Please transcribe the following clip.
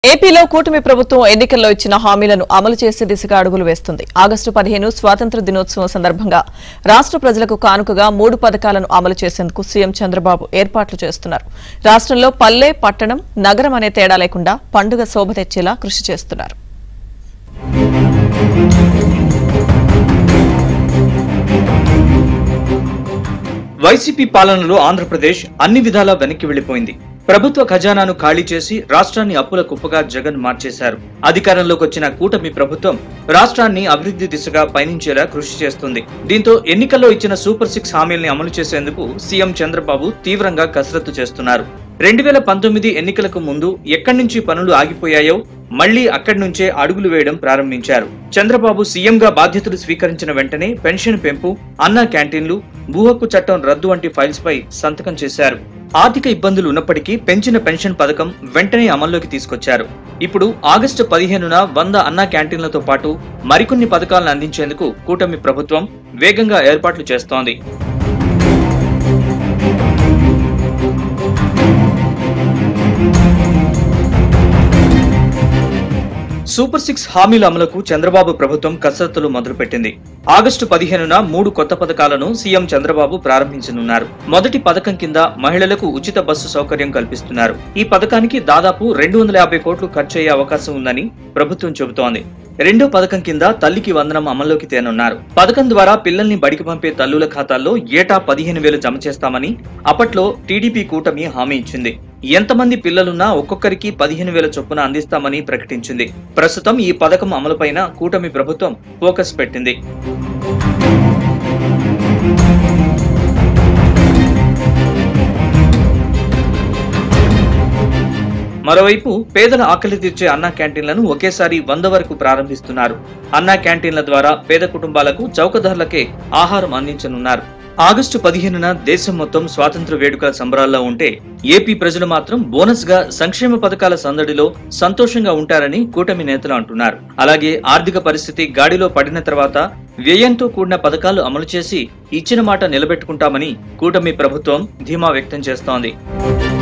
ఏపీలో కూటమి ప్రభుత్వం ఎన్నికల్లో ఇచ్చిన హామీలను అమలు చేసే దిశగా అడుగులు వేస్తుంది. ఆగస్టు 15 స్వాతంత్ర దినోత్సవం సందర్భంగా రాష్ట్ర ప్రజలకు కానుకగా 3 పథకాలను అమలు చేసేందుకు సీఎం చంద్రబాబు ఏర్పాట్లు చేస్తున్నారు. రాష్ట్రంలో పల్లె, పట్టణం, నగరం అనే తేడా లేకుండా పండుగ శోభ తెచ్చేలా కృషి చేస్తున్నారు. వైసీపీ పాలనలో ఆంధ్రప్రదేశ్ అన్ని విధాలా వెనక్కి వెళ్లిపోయింది. ప్రభుత్వ ఖజానాను ఖాళీ చేసి రాష్ట్రాన్ని అప్పుల కుప్పగా జగన్ మార్చేశారు. అధికారంలోకి వచ్చిన కూటమి ప్రభుత్వం రాష్ట్రాన్ని అభివృద్ధి దిశగా పయనించేలా కృషి చేస్తుంది. దీంతో ఎన్నికల్లో ఇచ్చిన సూపర్ 6 హామీల్ని అమలు చేసేందుకు సీఎం చంద్రబాబు తీవ్రంగా కసరత్తు చేస్తున్నారు. 2019 ఎన్నికలకు ముందు ఎక్కడి నుంచి పనులు ఆగిపోయాయో మళ్లీ అక్కడి నుంచే అడుగులు వేయడం ప్రారంభించారు. చంద్రబాబు సీఎంగా బాధ్యతలు స్వీకరించిన వెంటనే పెన్షన్ పెంపు, అన్నా క్యాంటీన్లు, భూ హక్కు చట్టం రద్దు వంటి ఫైల్స్ పై సంతకం చేశారు. ఆర్థిక ఇబ్బందులు ఉన్నప్పటికీ పెంచిన పెన్షన్ పథకం వెంటనే అమల్లోకి తీసుకొచ్చారు. ఇప్పుడు ఆగస్టు 15న 100 అన్నా క్యాంటీన్లతో పాటు మరికొన్ని పథకాలను అందించేందుకు కూటమి ప్రభుత్వం వేగంగా ఏర్పాట్లు చేస్తోంది. సూపర్ 6 హామీల అమలుకు చంద్రబాబు ప్రభుత్వం కసరత్తులు మొదలుపెట్టింది. ఆగస్టు 15న 3 కొత్త పథకాలను సీఎం చంద్రబాబు ప్రారంభించనున్నారు. మొదటి పథకం కింద మహిళలకు ఉచిత బస్సు సౌకర్యం కల్పిస్తున్నారు. ఈ పథకానికి దాదాపు 250 కోట్లు ఖర్చయ్యే అవకాశం ఉందని ప్రభుత్వం చెబుతోంది. రెండో పథకం కింద తల్లికి వందనం అమల్లోకి తేనున్నారు. పథకం ద్వారా పిల్లల్ని బడికి పంపే తల్లుల ఖాతాల్లో ఏటా 15,000 జమ చేస్తామని అప్పట్లో టీడీపీ కూటమి హామీ ఇచ్చింది. ఎంతమంది పిల్లలున్నా ఒక్కొక్కరికి 15,000 చొప్పున అందిస్తామని ప్రకటించింది. ప్రస్తుతం ఈ పథకం అమలుపైన కూటమి ప్రభుత్వం ఫోకస్ పెట్టింది. మరోవైపు పేదల ఆకలి తీర్చే అన్నా క్యాంటీన్లను ఒకేసారి 100 వరకు ప్రారంభిస్తున్నారు. అన్నా క్యాంటీన్ల ద్వారా పేద కుటుంబాలకు చౌక ధరలకే ఆహారం అందించనున్నారు. ఆగస్టు 15న దేశం మొత్తం స్వాతంత్ర వేడుకల సంబరాల్లో ఉంటే ఏపీ ప్రజలు మాత్రం బోనస్ గా సంక్షేమ పథకాల సందడిలో సంతోషంగా ఉంటారని కూటమి నేతలు అంటున్నారు. అలాగే ఆర్థిక పరిస్థితి గాడిలో పడిన తర్వాత వ్యయంతో కూడిన పథకాలు అమలు చేసి ఇచ్చిన మాట నిలబెట్టుకుంటామని కూటమి ప్రభుత్వం ధీమా వ్యక్తం చేస్తోంది.